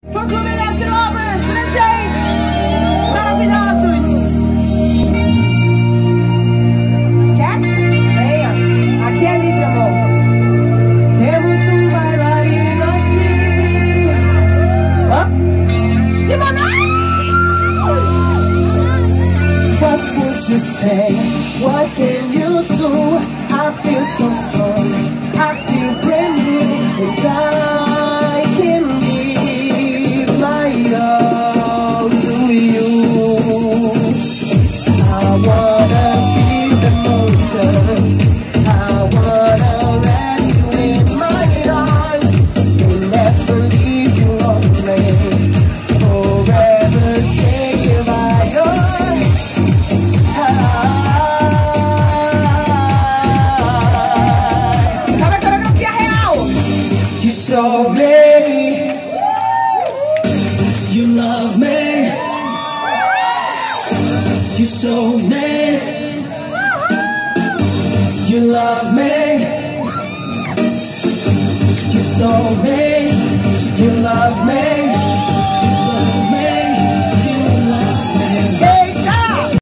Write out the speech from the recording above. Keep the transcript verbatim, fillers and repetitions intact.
Fã Clube Nasty Lovers, presentes maravilhosos. Quer? Venha, aqui é livre, amor. Temos um bailarino aqui. Hã? De Manaus! What would you say? What can you do? I feel so strong, I feel brand new, and I can give my all to you. I wanna feel the motion, I wanna wrap you in my arms, and never leave you lonely, forever say goodbye. Show me you love me. You show me you love me. You show me you love me.